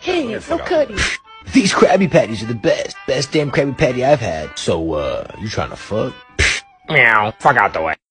Hey, no cutty. These Krabby Patties are the best. Best damn Krabby Patty I've had. So, you trying to fuck? Meow. Fuck out the way.